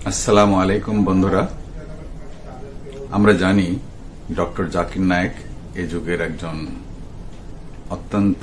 আসসালামু আলাইকুম বন্ধুরা, আমরা জানি ডক্টর জাকির নায়েক এই যুগের একজন অত্যন্ত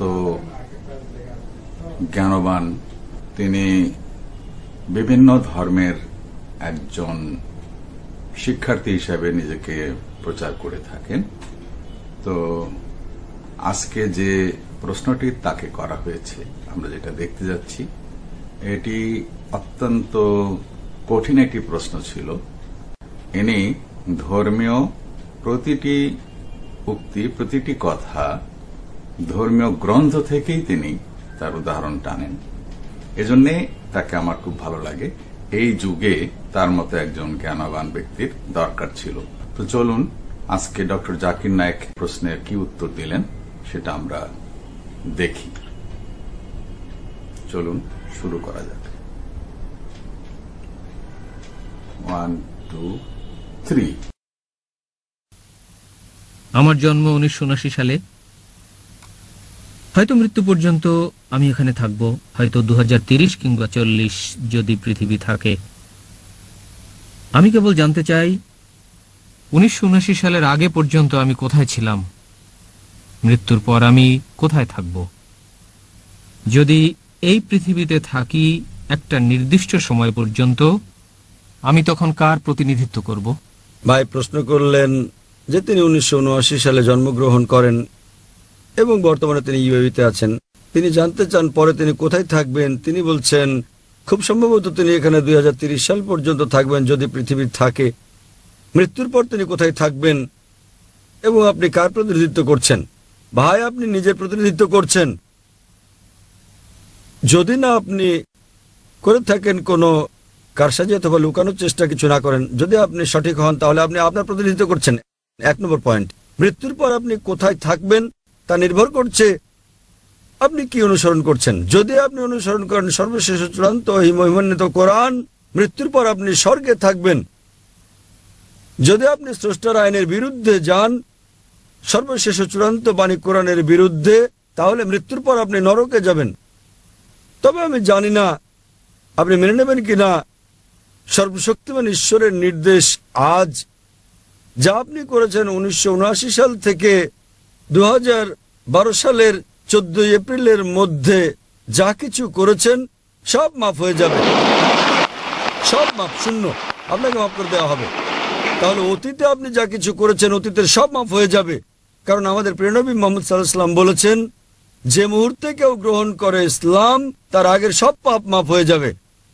জ্ঞানবান। তিনি বিভিন্ন ধর্মের একজন শিক্ষার্থী হিসেবে নিজেকে প্রচার করে থাকেন। তো আজকে যে প্রশ্নটি তাকে করা হয়েছে, আমরা যেটা দেখতে যাচ্ছি, এটি অত্যন্ত কঠিন একটি প্রশ্ন ছিল। ইনি ধর্মীয় প্রতিটি উক্তি, প্রতিটি কথা ধর্মীয় গ্রন্থ থেকেই তিনি তার উদাহরণ টানেন। এজন্যে তাকে আমার খুব ভালো লাগে। এই যুগে তার মতো একজন জ্ঞানবান ব্যক্তির দরকার ছিল। তো চলুন আজকে ডক্টর জাকির নায়েক প্রশ্নের কি উত্তর দিলেন সেটা আমরা দেখি। চলুন শুরু করা যাক। 1, 2, 3। আমার জন্ম 1979 সালে। হয়তো মৃত্যু পর্যন্ত আমি এখানে থাকব, হয়তো 2030 কিংবা 40 যদি পৃথিবী থাকে। আমি কেবল জানতে চাই 1979 সালের আগে পর্যন্ত আমি কোথায় ছিলাম, মৃত্যুর পর আমি কোথায় থাকব। যদি এই পৃথিবীতে থাকি একটা নির্দিষ্ট সময় পর্যন্ত, আমি তখন কার প্রতিনিধিত্ব করব? ভাই প্রশ্ন করলেন যে তিনি 1979 সালে জন্মগ্রহণ করেন এবং বর্তমানে তিনি ইউএইতে আছেন। তিনি জানতে চান পরে তিনি কোথায় থাকবেন। তিনি বলছেন খুব সম্ভবত তিনি এখানে 2030 সাল পর্যন্ত থাকবেন যদি পৃথিবী থাকে। মৃত্যুর পর তিনি কোথায় থাকবেন এবং আপনি কার প্রতিনিধিত্ব করছেন? ভাই আপনি নিজের প্রতিনিধিত্ব করছেন। যদি না আপনি করে থাকেন কোনো কারসাজি অথবা লুকানোর চেষ্টা কিছু না করেন, যদি আপনি সঠিক হন তাহলে আপনি আপনার প্রতিনিধিত্ব করছেন। 1 নম্বর পয়েন্ট, মৃত্যুর পর আপনি কোথায় থাকবেন তা নির্ভর করছে আপনি কি অনুসরণ করছেন। যদি আপনি অনুসরণ করেন সর্বশেষ চূড়ান্ত মহিমান্বিত কোরআন, মৃত্যুর পর আপনি স্বর্গে থাকবেন। যদি আপনি স্রষ্টার আইনের বিরুদ্ধে যান, সর্বশেষ চূড়ান্ত বাণী কোরআনের বিরুদ্ধে, তাহলে মৃত্যুর পর আপনি নরকে যাবেন। তবে আমি জানি না আপনি মেনে নেবেন কিনা সর্বশক্তিমান ঈশ্বরের নির্দেশ আজ যা আপনি করেছেন 1979 সাল থেকে 2012 সালের 14 এপ্রিলের মধ্যে যা কিছু করেছেন সব মাফ হয়ে যাবে। সব মাফ, শূন্য, আপনাকে মাফ করে দেওয়া হবে। তাহলে অতীতে আপনি যা কিছু করেছেন অতীতের সব মাফ হয়ে যাবে। কারণ আমাদের প্রিয় নবী মুহাম্মদ সাল্লাল্লাহু আলাইহি ওয়াসাল্লাম বলেছেন, যে মুহূর্তে কেউ গ্রহণ করে ইসলাম তার আগের সব পাপ মাফ হয়ে যাবে।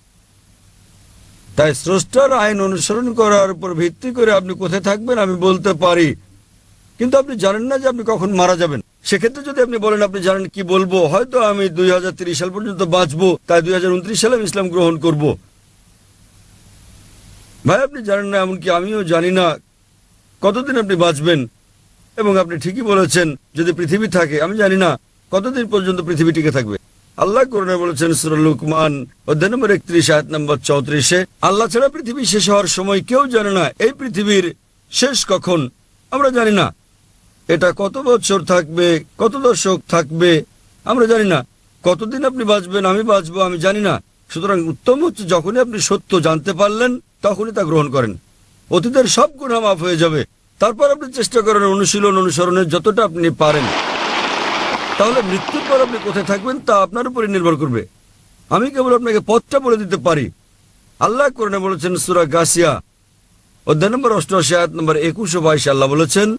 তাই স্রষ্টার আইন অনুসরণ করার উপর ভিত্তি করে আপনি কোথায় থাকবেন আমি বলতে পারি, কিন্তু আপনি জানেন না যে আপনি কখন মারা যাবেন। সেক্ষেত্রে যদি আপনি বলেন আপনি জানেন কি বলবো, হয়তো আমি 2030 সাল পর্যন্ত বাঁচবো, তাই 2029 সালে আমি ইসলাম গ্রহণ করব। ভাই আপনি জানেন না, এমনকি আমিও জানি না কতদিন আপনি বাঁচবেন। এবং আপনি ঠিকই বলেছেন যদি পৃথিবী থাকে, আমি জানি না কতদিন পর্যন্ত পৃথিবী টিকে থাকবে। আল্লাহ কোরআনে বলেছেন সূরা লুকমান অধ্যায় নম্বর 31 আয়াত নম্বর 34, আল্লাহ ছাড়া পৃথিবী শেষ হওয়ার সময় কেউ জানে না। এই পৃথিবীর শেষ কখন আমরা জানি না। এটা কত বছর থাকবে, কত দশক থাকবে আমরা জানি না। কতদিন আপনি বাঁচবেন, আমি বাঁচবো, আমি জানি না। সুতরাং উত্তম হচ্ছে যখনই আপনি সত্য জানতে পারলেন তখনই তা গ্রহণ করেন। অতীতের সব গুনাহ মাফ হয়ে যাবে। তারপর আপনি চেষ্টা করেন অনুশীলন অনুসরণের যতটা আপনি পারেন। তাহলে মৃত্যুর পর আপনি কোথায় থাকবেন তা আপনার উপরে নির্ভর করবে। আমি কেবল আপনাকে পথটা বলে দিতে পারি। আল্লাহ কোরআনে বলেছেন সূরা গাসিয়া অধ্যায় নম্বর 88 আয়াত নম্বর 21 ও 22, আল্লাহ বলেছেন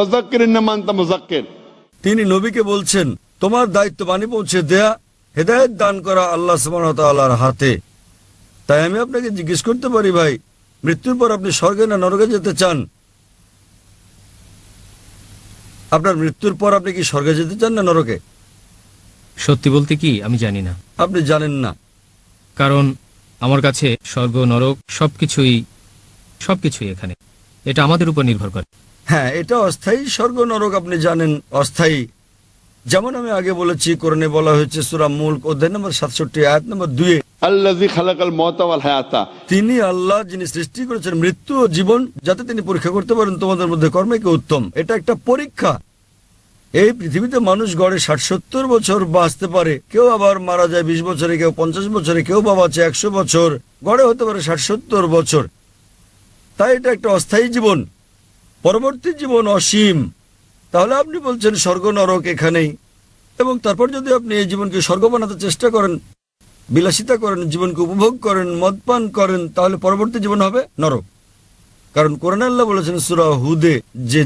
তিনি নবীকে বলছেন তোমার দায়িত্ব বাণী পৌঁছে দেয়া, হেদায়েত দান করা আল্লাহ সুবহানাহু ওয়া তাআলার হাতে। তাই আমি আপনাকে জিজ্ঞেস করতে পারি ভাই, মৃত্যুর পর আপনি স্বর্গে না নরকে যেতে চান? আপনার মৃত্যুর পর আপনি কি স্বর্গে যেতে চান না নরকে? সত্যি বলতে কি আমি জানি না। আপনি জানেন না? কারণ আমার কাছে স্বর্গ নরক সবকিছুই এখানে, এটা আমাদের উপর নির্ভর করে। হ্যাঁ, এটা অস্থায়ী। স্বর্গ নরক আপনি জানেন অস্থায়ী। যেমন আমি আগে বলেছি কোরআনে বলা হয়েছে সূরা মুলক অধ্যায় নম্বর 67 আয়াত নম্বর 2, আল্লাযী খালাকাল মাউতা ওয়াল হায়াতা, তিনি আল্লাহ যিনি সৃষ্টি করেছেন মৃত্যু ও জীবন যাতে তিনি পরীক্ষা করতে পারেন তোমাদের মধ্যে কর্মে কে উত্তম। এটা একটা পরীক্ষা। এই পৃথিবীতে মানুষ গড়ে 60-70 বছর বাঁচতে পারে, কেউ আবার মারা যায় 20 বছরে, কেউ 50 বছরে, কেউ বা বাঁচে 100 বছর, গড়ে হতে পারে 60-70 বছর। তাই এটা একটা অস্থায়ী জীবন, পরবর্তী জীবন অসীম। তাহলে আপনি বলছেন স্বর্গ নরক এখানেই, এবং তারপর যদি আপনি এই জীবনকে স্বর্গ বানাতে চেষ্টা করেন, বিলাসিতা করেন, জীবনকে উপভোগ করেন, মদপান করেন, তাহলে পরবর্তী জীবন হবে নরক। কারণ কোরআনে আল্লাহ বলেছেন সূরা হুদে যে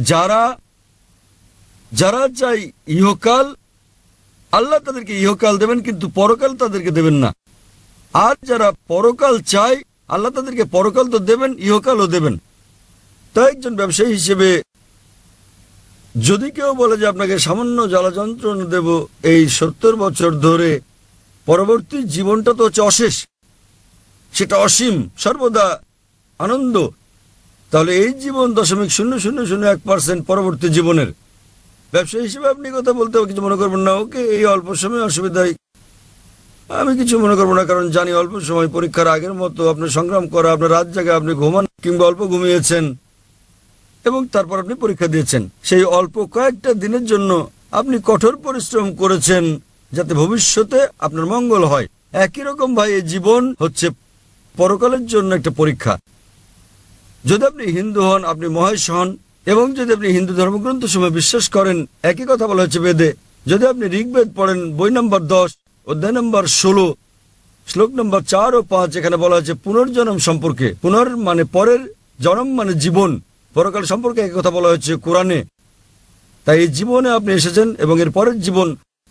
যারা চাই ইহকাল, আল্লাহ তাদেরকে ইহকাল দেবেন, কিন্তু পরকাল তাদেরকে দেবেন না। আর যারা পরকাল চায়, আল্লাহ তাদেরকে পরকাল তো দেবেন, ইহকালও দেবেন। তাই একজন ব্যবসায়ী হিসেবে যদি কেউ বলে যে আপনাকে সামান্য জ্বালা যন্ত্রণা দেব এই 70 বছর ধরে, পরবর্তী জীবনটা তো হচ্ছে অশেষ, সেটা অসীম, সর্বদা আনন্দ, তাহলে এই জীবন 0.0001% পরবর্তী জীবনের। ব্যবসায়ী হিসেবে আপনি কথা বলতে কিছু মনে করবেন না, ওকে এই অল্প সময় অসুবিধায় আমি কিছু মনে করবো না, কারণ জানি অল্প সময় পরীক্ষার আগের মতো আপনার সংগ্রাম করা, আপনার রাত জায়গায় আপনি ঘুমান কিংবা অল্প ঘুমিয়েছেন এবং তারপর আপনি পরীক্ষা দিয়েছেন। সেই অল্প কয়েকটা দিনের জন্য আপনি কঠোর পরিশ্রম করেছেন যাতে ভবিষ্যতে আপনার মঙ্গল হয়। একই রকম ভাই এই জীবন হচ্ছে পরকালের জন্য একটা পরীক্ষা। যদি আপনি হিন্দু হন, আপনি মহেশ হন, এবং যদি আপনি হিন্দু ধর্মগ্রন্থ সময় বিশ্বাস করেন, একই কথা বলা হচ্ছে বেদে। যদি আপনি ঋগ্বেদ পড়েন বই নম্বর 10 অধ্যায় নম্বর 16 শ্লোক নম্বর 4 ও 5, এখানে বলা হচ্ছে পুনর্জন্ম সম্পর্কে। পুনর মানে পরের, জন্ম মানে জীবন, পরকাল সম্পর্কে একই কথা বলা হচ্ছে কোরআনে। তাই এই জীবনে আপনি এসেছেন এবং এর পরের জীবন,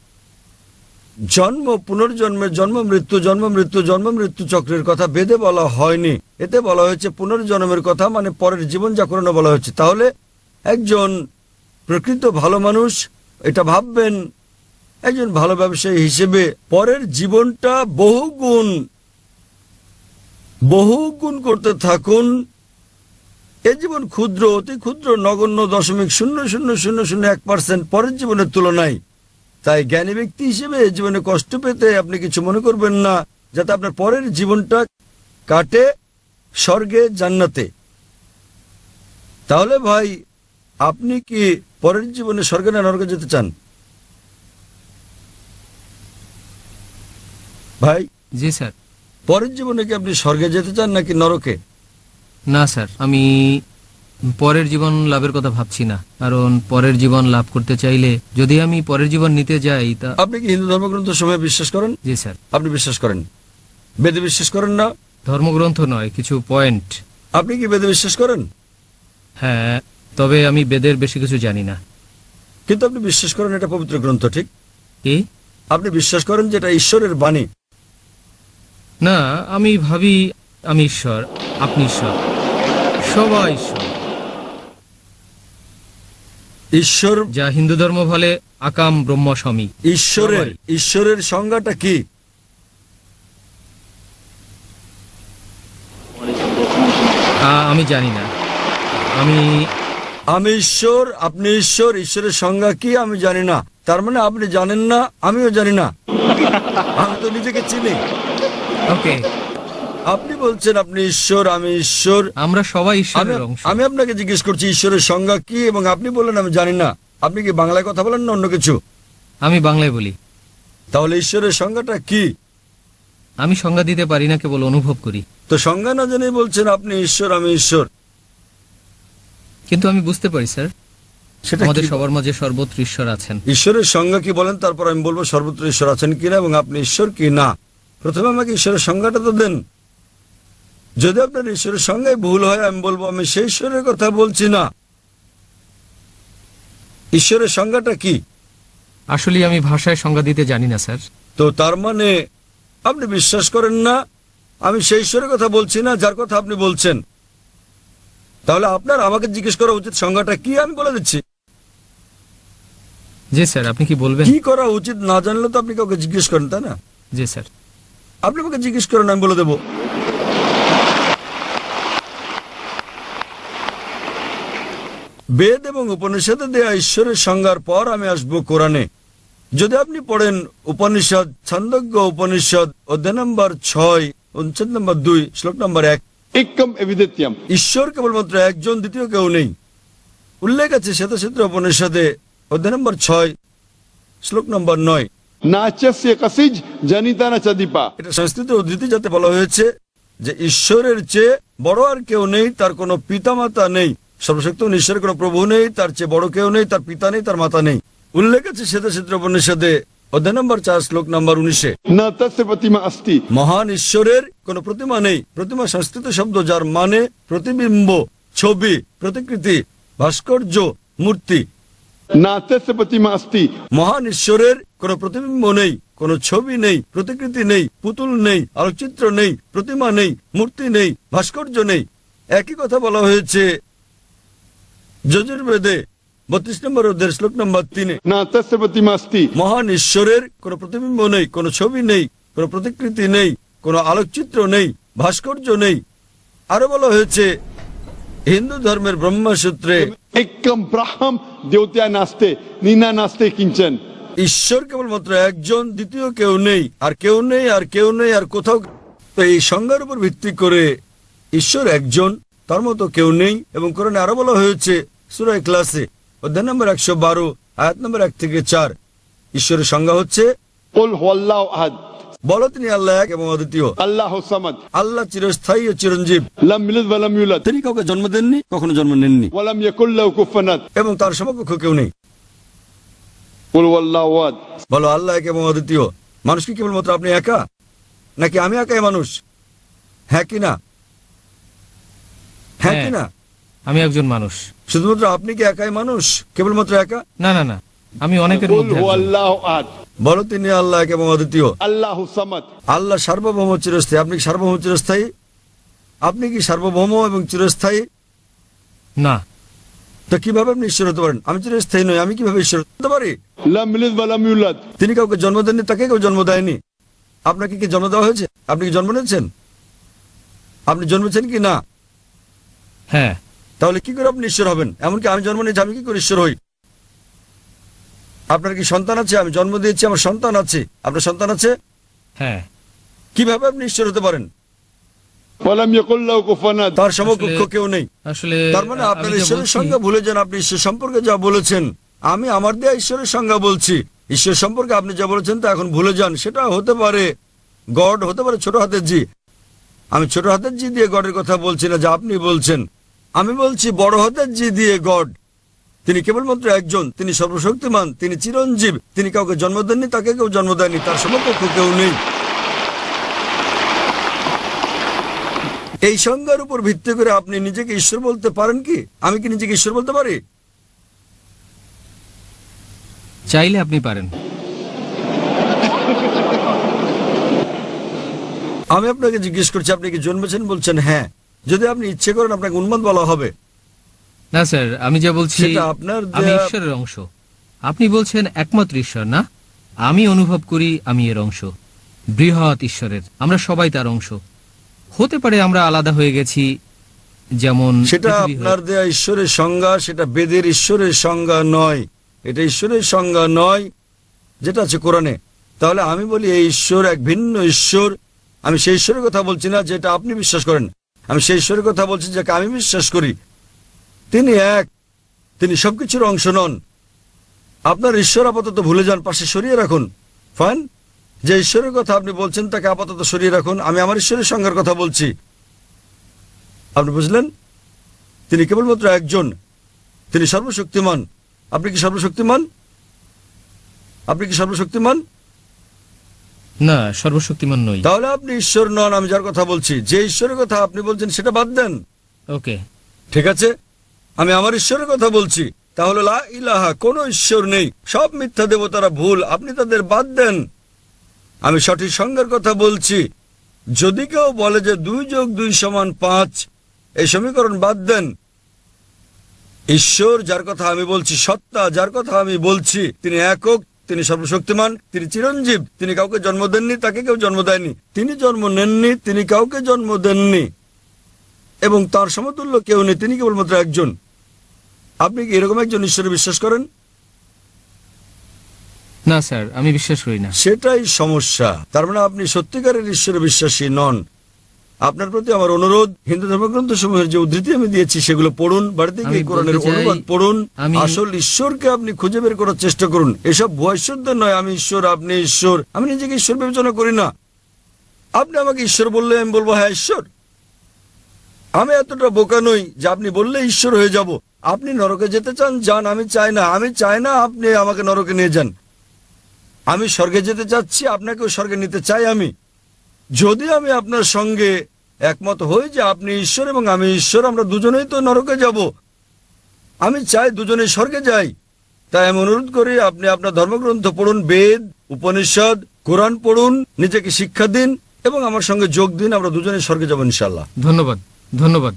জন্ম পুনর্জন্মের জন্ম মৃত্যু জন্ম মৃত্যু জন্ম মৃত্যু চক্রের কথা বেদে বলা হয়নি, এতে বলা হয়েছে পুনর্জন্মের কথা, মানে পরের জীবন যা কোরআনে বলা হচ্ছে। তাহলে একজন প্রকৃত ভালো মানুষ এটা ভাববেন, একজন ভালো ব্যবসায়ী হিসেবে পরের জীবনটা বহুগুণ করতে থাকুন। এই জীবন ক্ষুদ্র, অতি ক্ষুদ্র, নগণ্য, 0.0001% পরের জীবনের তুলনায়। তাই জ্ঞানী ব্যক্তি হিসেবে এই জীবনে কষ্ট পেতে আপনি কিছু মনে করবেন না, যাতে আপনার পরের জীবনটা কাটে স্বর্গে, জান্নাতে। তাহলে ভাই, আপনি কি পরের জীবনে স্বর্গে না নরকে যেতে চান? ভাই জি স্যার। পরের জীবনে কি আপনি স্বর্গে যেতে চান নাকি নরকে? না স্যার, আমি পরের জীবন লাভের কথা ভাবছি না, কারণ পরের জীবন লাভ করতে চাইলে যদি আমি পরের জীবন নিতে যাই তা। আপনি কি হিন্দু ধর্মগ্রন্থ সময় বিশ্বাস করেন? জি স্যার। আপনি বিশ্বাস করেন? বেদে বিশ্বাস করেন না? ধর্মগ্রন্থ নয়, কিছু পয়েন্ট। আপনি কি বেদে বিশ্বাস করেন? হ্যাঁ, তবে আমি বেদের বেশি কিছু জানি না। কিন্তু আপনি বিশ্বাস করেন এটা পবিত্র গ্রন্থ, ঠিক? কি? আপনি বিশ্বাস করেন যে এটা ঈশ্বরের বাণী? না, আমি ভাবি আমি ঈশ্বর, আপনি ঈশ্বর, সবাই ঈশ্বর। ঈশ্বর, যা হিন্দু ধর্ম বলে আকাম ব্রহ্ম স্বামী। ঈশ্বরের সংজ্ঞাটা কি? আমি জানি না। আমি ঈশ্বর, আপনি ঈশ্বর, ঈশ্বরের সংজ্ঞা কি আমি জানি না। তার মানে আপনি জানেন না, আমিও জানি না। আমি তো নিজেকে চিনি। ওকে, আপনি বলছেন আপনি ঈশ্বর, আমি ঈশ্বর, আমরা সবাই ঈশ্বরের অংশ। আমি আপনাকে জিজ্ঞেস করছি ঈশ্বরের সংজ্ঞা কি, এবং আপনি বললেন আমি জানি না। আপনি কি বাংলায় কথা বলেন না অন্য কিছু? আমি বাংলায় বলি। তাহলে ঈশ্বরের সংজ্ঞাটা কি? আমি সংজ্ঞা দিতে পারি না, কেবল অনুভব করি। তো সংজ্ঞা না জেনে বলছেন আপনি ঈশ্বর, আমি ঈশ্বর। কিন্তু আমি বুঝতে পারি স্যার, সেটা আমাদের কি? সবার মাঝে সর্বত্র ঈশ্বর আছেন। ঈশ্বরের সংজ্ঞা কি বলেন, তারপর আমি বলবো সর্বত্র ঈশ্বর আছেন কিনা এবং আপনি ঈশ্বর কি না। প্রথমে আমাকে ঈশ্বরের সংজ্ঞাটা তো দেন। যদি আপনার ঈশ্বরের সংজ্ঞায় ভুল হয়, আমি বলবো আমি সেই ঈশ্বরের কথা বলছি না। ঈশ্বরের সংজ্ঞাটা কি? আসলে আমি ভাষায় সংজ্ঞা দিতে জানি না স্যার। তো তার মানে আপনি বিশ্বাস করেন না আমি সেই ঈশ্বরের কথা বলছি না যার কথা আপনি বলছেন। তাহলে আপনার আমাকে জিজ্ঞেস করা উচিত সংজ্ঞাটা কি, আমি বলে দিচ্ছি। জি স্যার, আপনি কি বলবেন? কি করা উচিত না জানলে তো আপনি কাউকে জিজ্ঞেস করেন, তাই না? জি স্যার। আপনি আমাকে জিজ্ঞেস করেন, আমি বলে দেব। বেদ এবং উপনিষদে দেয়া ঈশ্বরের সংজ্ঞার পর আমি আসবো কোরআনে। যদি আপনি পড়েন উপনিষদ, ছান্দোগ্য উপনিষদ অধ্যায় নম্বর 6 অনুচ্ছেদ নম্বর 2 শ্লোক নম্বর 1, एकम एविदित्यम, ঈশ্বর কেবলমাত্র একজন, দ্বিতীয় কেউ নেই। উল্লেখ আছে শ্বেতসূত্র উপনিষদে অধ্যায় নম্বর 6 শ্লোক নম্বর 9। नाच्यस्य कसिज जनिता न चदीपा। এটা সংস্কৃত উদ্ধৃতি, যাতে বলা হয়েছে যে ঈশ্বরের চেয়ে বড় আর কেউ নেই, তার কোনো পিতামাতা নেই। সর্বশক্ত ঈশ্বরের কোনো প্রভু নেই, তার চেয়ে বড় কেউ নেই, তার পিতা নেই, তার মাতা নেই। উল্লেখ আছে শ্বেতচিত্র উপনিষদে অধ্যায় নম্বর 4 শ্লোক নম্বর 19। न तस्य प्रतिमा अस्ति। মহান ঈশ্বরের কোনো প্রতিমা নেই। প্রতিমা সংস্কৃত শব্দ, যার মানে প্রতিবিম্ব, ছবি, প্রতিকৃতি, ভাস্কর্য, মূর্তি। न तस्य प्रतिमा अस्ति। মহান ঈশ্বরের কোনো প্রতিবিম্ব নেই, কোনো ছবি নেই, প্রতিকৃতি নেই, পুতুল নেই, আলোকচিত্র নেই, প্রতিমা নেই, মূর্তি নেই, ভাস্কর্য নেই। একই কথা বলা হয়েছে যজুর্বেদে 32 নম্বর অধ্যায়ের শ্লোক নম্বর 3। न तस्य प्रतिमा अस्ति। মহান ঈশ্বরের কোনো প্রতিবিম্ব নেই, কোনো ছবি নেই, কোনো প্রতিকৃতি নেই, কোনো আলোকচিত্র নেই, ভাস্কর্য নেই। আরো বলা হয়েছে হিন্দু ধর্মের ব্রহ্মসূত্রে एकम ब्रह्म देवत्या नास्ते नीना नास्ते किंचन। ঈশ্বর কেবলমাত্র একজন, দ্বিতীয় কেউ নেই, আর কেউ নেই, আর কেউ নেই, আর কোথাও। তো এই সংজ্ঞার উপর ভিত্তি করে ঈশ্বর একজন, তার মতো কেউ নেই। এবং কোরআনে আরো বলা হয়েছে সূরা ইখলাসে অধ্যায় নম্বর 112 আয়াত নম্বর 1 থেকে 4। ঈশ্বরের সংজ্ঞা হচ্ছে, कुल हुवल्लाहु अहद। বলো তিনি আল্লাহ এক এবং অদ্বিতীয়। अल्लाहु समद। আল্লাহ চিরস্থায়ী ও চিরঞ্জীব। लम यलिद वलम यूलद। তিনি কাউকে জন্ম দেননি, কখনো জন্ম নেননি, वलम यकुल लहु कुफुवन अहद। এবং তার সমকক্ষ কেউ নেই। कुल हुवल्लाहु अहद। বলো আল্লাহ এক এবং অদ্বিতীয়। মানুষ কি কেবলমাত্র আপনি একা, নাকি আমি একাই মানুষ? হ্যাঁ কি না? হ্যাঁ কি না? আমি একজন মানুষ। শুধুমাত্র আপনি কি একাই মানুষ, কেবলমাত্র একা? না না না, আমি অনেকের कुल মধ্যে একজন। हुवल्लाहु अहद। বলো তিনি আল্লাহ এক এবং অদ্বিতীয়। अल्लाहु समद। আল্লাহ সার্বভৌম চিরস্থায়ী। আপনি কি সার্বভৌম চিরস্থায়ী? আপনি কি সার্বভৌম এবং চিরস্থায়ী? না। তো কিভাবে আপনি ঈশ্বর হতে পারেন? আমি চিরস্থায়ী নই, আমি কিভাবে ঈশ্বর হতে পারি? लम यलिद वलम यूलद। তিনি কাউকে জন্ম দেননি, তাকে কেউ জন্ম দেয়নি। আপনাকে কি জন্ম দেওয়া হয়েছে? আপনি কি জন্ম নিয়েছেন? আপনি জন্মেছেন কি না? হ্যাঁ। তাহলে কি করে আপনি ঈশ্বর হবেন? এমনকি আমি জন্ম নিয়েছি, আমি কি করে ঈশ্বর হই? আপনার কি সন্তান আছে? আমি জন্ম দিয়েছি, আমার সন্তান আছে। আপনার সন্তান আছে? হ্যাঁ। কিভাবে আপনি ঈশ্বর হতে পারেন? वलम यकुल लहु कुफुवन अहद। তার সমকক্ষ কেউ নেই। আসলে তার মানে আমি আপনার যা ঈশ্বরের বলছি- সংজ্ঞা ভুলে যান। আপনি ঈশ্বর সম্পর্কে যা বলেছেন, আমি আমার দেয়া ঈশ্বরের সংজ্ঞা বলছি। ঈশ্বর সম্পর্কে আপনি যা বলেছেন তা এখন ভুলে যান। সেটা হতে পারে গড, হতে পারে ছোট হাতের জি। আমি ছোট হাতের জি দিয়ে গডের কথা বলছি না, যা আপনি বলছেন। আমি বলছি বড় হাতের জি দিয়ে গড। তিনি কেবলমাত্র একজন, তিনি সর্বশক্তিমান, তিনি চিরঞ্জীব। তিনি কাউকে জন্ম দেননি, তাকে কেউ জন্ম দেয়নি, তার সমকক্ষ কেউ নেই। এই সংজ্ঞার উপর ভিত্তি করে আপনি নিজেকে ঈশ্বর বলতে পারেন কি? আমি কি নিজেকে ঈশ্বর বলতে পারি? চাইলে আপনি পারেন। আমি আপনাকে জিজ্ঞেস করছি, আপনি কি জন্মেছেন? বলছেন হ্যাঁ। যদি আপনি ইচ্ছে করেন, আপনাকে উন্মাদ বলা হবে। না স্যার, আমি যা বলছি সেটা আপনার আমি দেয়া- ঈশ্বরের অংশ। আপনি বলছেন একমাত্র ঈশ্বর না, আমি অনুভব করি আমি এর অংশ, বৃহৎ ঈশ্বরের। আমরা সবাই তার অংশ। হতে পারে আমরা আলাদা হয়ে গেছি, যেমন সেটা পৃথিবী আপনার হয়ে- দেয়া ঈশ্বরের সংজ্ঞা, সেটা বেদের ঈশ্বরের সংজ্ঞা নয়। এটা ঈশ্বরের সংজ্ঞা নয় যেটা আছে কোরআনে। তাহলে আমি বলি এই ঈশ্বর এক ভিন্ন ঈশ্বর। আমি সেই ঈশ্বরের কথা বলছি না যেটা আপনি বিশ্বাস করেন। আমি সেই ঈশ্বরের কথা বলছি যাকে আমি বিশ্বাস করি। তিনি এক, তিনি সবকিছুর অংশ নন। আপনার ঈশ্বর আপাতত ভুলে যান, পাশে সরিয়ে রাখুন। ফাইন, যে ঈশ্বরের কথা আপনি বলছেন তাকে আপাতত সরিয়ে রাখুন। আমি আমার ঈশ্বরের সংজ্ঞার কথা বলছি। আপনি বুঝলেন? তিনি কেবলমাত্র একজন, তিনি সর্বশক্তিমান। আপনি কি সর্বশক্তিমান? আপনি কি সর্বশক্তিমান? না, সর্বশক্তিমান নই। তাহলে আপনি ঈশ্বর নন। আমি যার কথা বলছি, যে ঈশ্বরের কথা আপনি বলছেন সেটা বাদ দেন। ওকে। ঠিক আছে, আমি আমার ঈশ্বরের কথা বলছি। তাহলে লা ইলাহা, কোনো ঈশ্বর নেই, সব মিথ্যা দেবতারা ভুল, আপনি তাদের বাদ দেন। আমি সঠিক সংজ্ঞার কথা বলছি। যদি কেউ বলে যে 2 + 2 = 5, এই সমীকরণ বাদ দেন। ঈশ্বর যার কথা আমি বলছি, সত্তা যার কথা আমি বলছি, তিনি একক, তিনি সর্বশক্তিমান, তিনি চিরঞ্জীব। তিনি কাউকে জন্ম দেননি, তাকে কেউ জন্ম দেয়নি। তিনি জন্ম নেননি, তিনি কাউকে জন্ম দেননি, এবং তার সমতুল্য কেউ নেই। তিনি কেবলমাত্র একজন। আপনি কি এরকম একজন ঈশ্বরে বিশ্বাস করেন? না স্যার, আমি বিশ্বাস করি না। সেটাই সমস্যা। তার মানে আপনি সত্যিকারের ঈশ্বরে বিশ্বাসী নন। আপনার প্রতি আমার অনুরোধ, হিন্দু ধর্মগ্রন্থ সমূহের যে উদ্ধৃতি আমি দিয়েছি সেগুলো পড়ুন, বাড়িতে গিয়ে আমি কোরআনের বলতে চাই, অনুবাদ পড়ুন, আমি- আসল ঈশ্বরকে আপনি খুঁজে বের করার চেষ্টা করুন। এসব ভুয়া ঈশ্বরদের নয়, আমি ঈশ্বর আপনি ঈশ্বর, আমি নিজেকে ঈশ্বর বিবেচনা করি না। আপনি আমাকে ঈশ্বর বললে আমি বলবো হ্যাঁ ঈশ্বর। আমি এতটা বোকা নই যে আপনি বললে ঈশ্বর হয়ে যাব। আপনি নরকে যেতে চান যান, আমি চাই না আপনি আমাকে নরকে নিয়ে যান। আমি স্বর্গে যেতে চাচ্ছি, আপনাকেও স্বর্গে নিতে চাই। আমি যদি আমি আপনার সঙ্গে একমত হই যে আপনি ঈশ্বর এবং আমি ঈশ্বর, আমরা দুজনেই তো নরকে যাব। আমি চাই দুজনেই স্বর্গে যাই। তাই আমি অনুরোধ করি আপনি আপনার ধর্মগ্রন্থ পড়ুন, বেদ, উপনিষদ, কোরআন পড়ুন, নিজেকে শিক্ষা দিন এবং আমার সঙ্গে যোগ দিন। আমরা দুজনেই স্বর্গে যাব ইনশাআল্লাহ। ধন্যবাদ, ধন্যবাদ।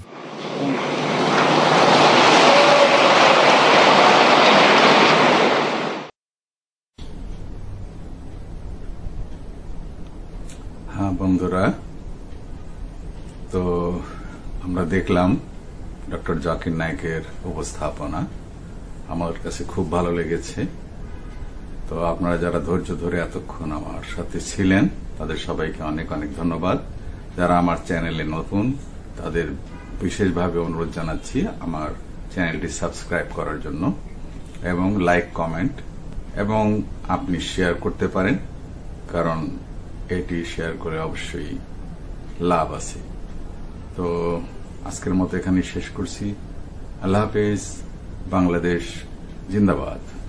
হ্যাঁ বন্ধুরা, তো আমরা দেখলাম ডক্টর জাকির নায়েকের উপস্থাপনা, আমার কাছে খুব ভালো লেগেছে। তো আপনারা যারা ধৈর্য ধরে এতক্ষণ আমার সাথে ছিলেন তাদের সবাইকে অনেক অনেক ধন্যবাদ। যারা আমার চ্যানেলে নতুন তাদের বিশেষভাবে অনুরোধ জানাচ্ছি আমার চ্যানেলটি সাবস্ক্রাইব করার জন্য এবং লাইক, কমেন্ট এবং আপনি শেয়ার করতে পারেন, কারণ এটি শেয়ার করে অবশ্যই লাভ আছে। তো আজকের মতো এখানে শেষ করছি। আল্লাহ হাফেজ। বাংলাদেশ জিন্দাবাদ।